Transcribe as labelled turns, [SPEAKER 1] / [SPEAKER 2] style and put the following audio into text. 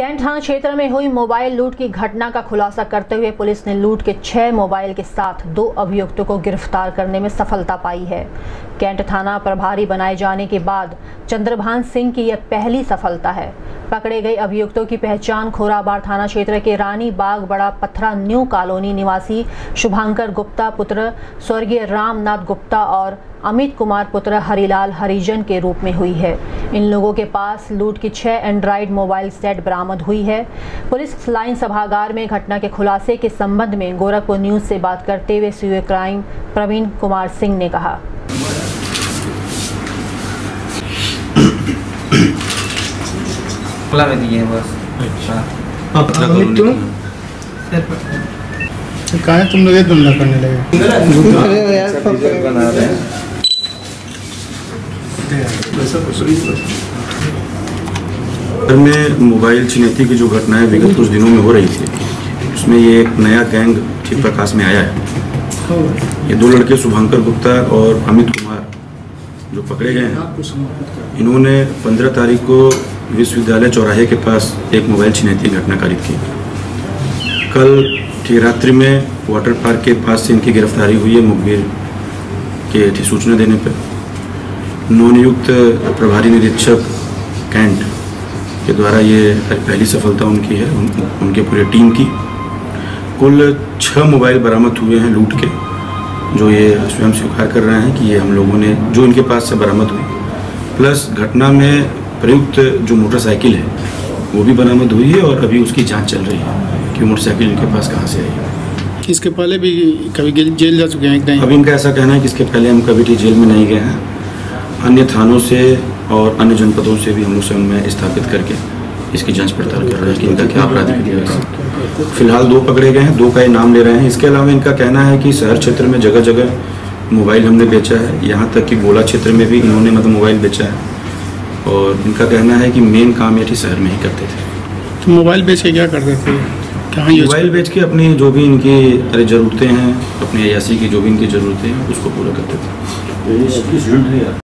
[SPEAKER 1] Cantt थाना क्षेत्र में हुई मोबाइल लूट की घटना का खुलासा करते हुए पुलिस ने लूट के 6 मोबाइल के साथ 2 अभियुक्तों को गिरफ्तार करने में सफलता पाई है। कैंट थाना प्रभारी बनाए जाने के बाद चंद्रभान सिंह की यह पहली सफलता है। पकड़े गए अभियुक्तों की पहचान खोराबाड़ थाना क्षेत्र के रानी बाग बड़ा पत्थरा न्यू कॉलोनी निवासी शुभांकर गुप्ता पुत्र स्वर्गीय रामनाथ गुप्ता और अमित कुमार पुत्र हरिलाल हरिजन के रूप में हुई है। इन लोगों के पास लूट की 6 एंड्रॉयड मोबाइल सेट बरामद हुई है। पुलिस लाइन सभागार में घटना के खुलासे के संबंध में गोरखपुर न्यूज से बात करते हुए सीओ क्राइम प्रवीण कुमार सिंह ने कहा,
[SPEAKER 2] में दिए हैं बस।
[SPEAKER 3] कहाँ है तुम लोग? ये तुम करने लगे
[SPEAKER 2] बना रहे हैं।
[SPEAKER 4] में मोबाइल छिनैती की जो घटनाएं विगत कुछ दिनों में हो रही थी, उसमें ये एक नया गैंग ठीक प्रकाश में आया है। ये 2 लड़के शुभांकर गुप्ता और अमित कुमार जो पकड़े गए हैं, इन्होंने 15 तारीख को विश्वविद्यालय चौराहे के पास एक मोबाइल छिनैती घटना कारित की। कल ठीक रात्रि में वाटर पार्क के पास से इनकी गिरफ्तारी हुई है। मुखबिर के सूचना देने पर नवनियुक्त प्रभारी निरीक्षक कैंट के द्वारा ये पहली सफलता उनकी है, उनके पूरे टीम की। कुल 6 मोबाइल बरामद हुए हैं लूट के, जो ये स्वयं स्वीकार कर रहे हैं कि ये हम लोगों ने जो इनके पास से बरामद हुई। प्लस घटना में प्रयुक्त जो मोटरसाइकिल है वो भी बरामद हुई है और अभी उसकी जांच चल रही है कि मोटरसाइकिल इनके पास कहाँ से आई है।
[SPEAKER 3] इसके पहले भी कभी जेल जा चुके हैं?
[SPEAKER 4] अभी इनका ऐसा कहना है कि इसके पहले हम कभी जेल में नहीं गए हैं। अन्य थानों से और अन्य जनपदों से भी हम लोग स्वयं में स्थापित करके इसकी जांच पड़ताल कर रहे हैं कि इनका क्या आपराधिक इतिहास है। फिलहाल 2 पकड़े गए हैं, 2 का ये नाम ले रहे हैं। इसके अलावा इनका कहना है कि शहर क्षेत्र में जगह जगह मोबाइल हमने बेचा है, यहाँ तक कि गोला क्षेत्र में भी इन्होंने मोबाइल बेचा है। और इनका कहना है कि मेन काम ये शहर में ही करते थे।
[SPEAKER 3] तो मोबाइल बेच के क्या करते थे?
[SPEAKER 4] मोबाइल बेच के अपनी जो भी इनकी ज़रूरतें हैं, अपनी अयासी की जो भी इनकी ज़रूरतें हैं उसको पूरा करते थे।